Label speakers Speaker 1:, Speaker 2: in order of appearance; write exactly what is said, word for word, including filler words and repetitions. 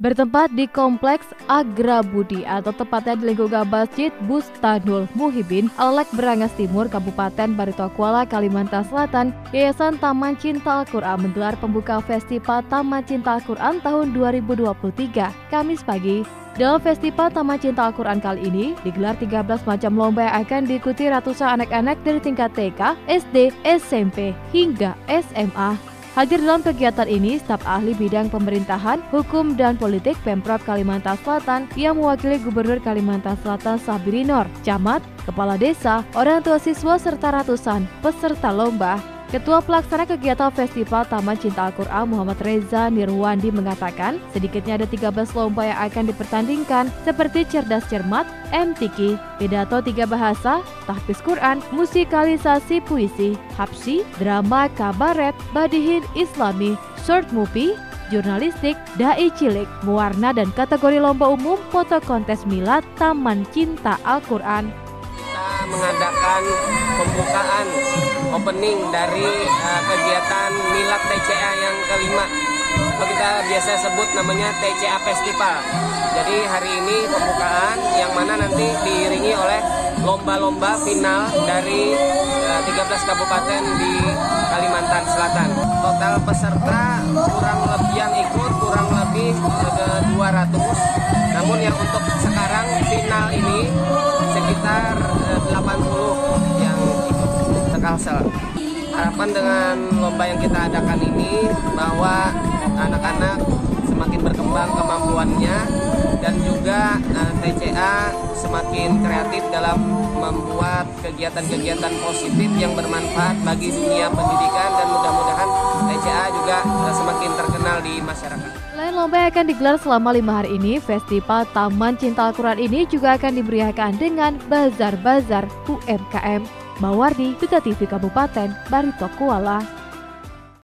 Speaker 1: bertempat di Kompleks Agrabudi atau tepatnya di lingkungan Masjid Bustanul Muhibin, Alek Berangas Timur, Kabupaten Barito Kuala, Kalimantan Selatan. Yayasan Taman Cinta Al-Quran menggelar pembuka Festival Taman Cinta Al-Quran tahun dua ribu dua puluh tiga, Kamis pagi. Dalam Festival Taman Cinta Al-Quran kali ini, digelar tiga belas macam lomba yang akan diikuti ratusan anak-anak dari tingkat T K, S D, S M P, hingga S M A. Hadir dalam kegiatan ini staf ahli bidang pemerintahan, hukum, dan politik Pemprov Kalimantan Selatan yang mewakili Gubernur Kalimantan Selatan Sabiri Nur, camat, kepala desa, orang tua siswa, serta ratusan peserta lomba. Ketua Pelaksana Kegiatan Festival Taman Cinta Al-Quran Muhammad Reza Nirwandi mengatakan sedikitnya ada tiga belas lomba yang akan dipertandingkan seperti cerdas cermat, M T Q, pidato tiga bahasa, tahfiz Quran, musikalisasi puisi, hapsi, drama kabaret, badihin Islami, short movie, jurnalistik, dai cilik, mewarna, dan kategori lomba umum foto kontes milad Taman Cinta Al-Quran.
Speaker 2: Kita mengadakan pembukaan opening dari uh, kegiatan Milad T C A yang kelima, atau kita biasa sebut namanya T C A Festival. Jadi hari ini pembukaan yang mana nanti diiringi oleh lomba-lomba final dari uh, tiga belas kabupaten di Kalimantan Selatan. Total peserta kurang lebih yang ikut kurang lebih uh, dua ratus. Namun yang untuk sekarang final ini sekitar uh, delapan puluh yang ikut Kalsel. Harapan dengan lomba yang kita adakan ini bahwa anak-anak semakin berkembang kemampuannya dan juga uh, T C A semakin kreatif dalam membuat kegiatan-kegiatan positif yang bermanfaat bagi dunia pendidikan, dan mudah-mudahan T C A juga uh, semakin terkenal di masyarakat.
Speaker 1: Selain lomba yang akan digelar selama lima hari ini, Festival Taman Cinta Al-Quran ini juga akan diberiakan dengan bazar-bazar U M K M. Mawardi, Duta T V Kabupaten Barito Kuala.